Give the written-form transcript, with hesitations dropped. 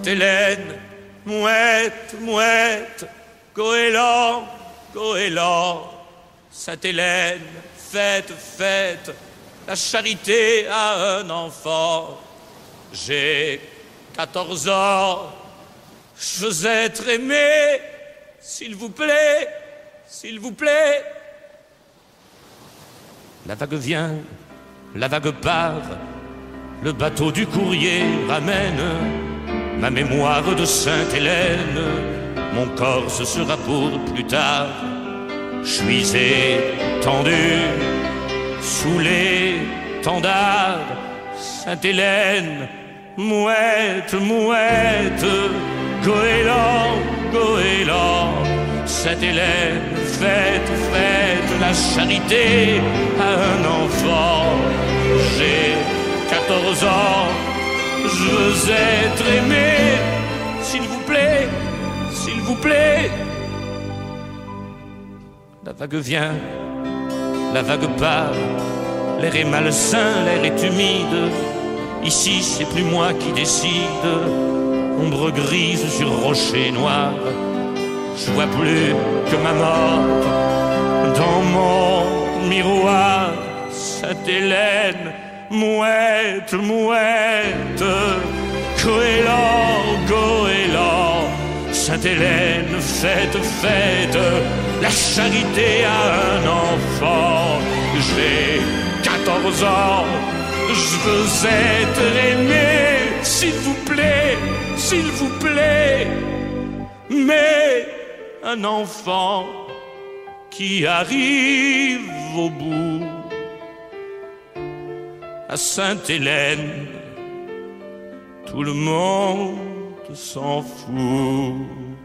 Sainte-Hélène, mouette, mouette, goéland, goéland. Sainte-Hélène, faites, faites la charité à un enfant. J'ai 14 ans, je veux être aimé, s'il vous plaît, s'il vous plaît. La vague vient, la vague part, le bateau du courrier ramène ma mémoire de Sainte-Hélène. Mon corps ce sera pour plus tard. Je suis étendu sous l'étendard. Sainte-Hélène, mouette, mouette, goéland, goéland. Sainte-Hélène, faites, faites la charité à un enfant. J'ai 14 ans, je veux être aimé, s'il vous plaît, s'il vous plaît. La vague vient, la vague part, l'air est malsain, l'air est humide. Ici, c'est plus moi qui décide. Ombre grise sur rocher noir, je vois plus que ma mort dans mon miroir. Sainte-Hélène, mouette, mouette, goéland, goéland. Sainte-Hélène, faites, faites la charité à un enfant. J'ai 14 ans, je veux être aimé, s'il vous plaît, s'il vous plaît. Mais un enfant qui arrive au bout, à Sainte-Hélène, tout le monde s'en fout.